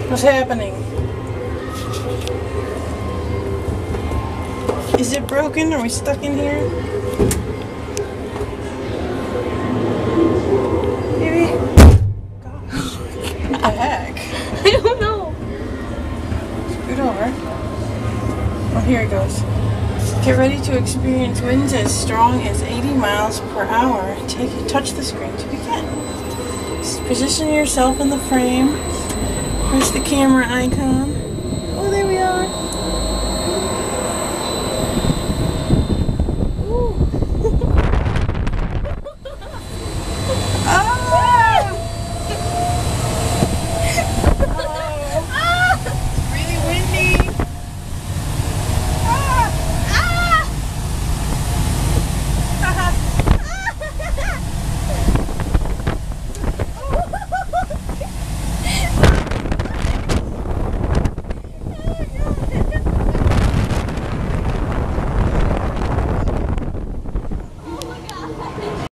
What's happening? Is it broken? Are we stuck in here? Maybe? Gosh. What the heck? I don't know. Scoot over. Oh, here it goes. Get ready to experience winds as strong as 80 miles per hour. Touch the screen to begin. Position yourself in the frame. Press the camera icon.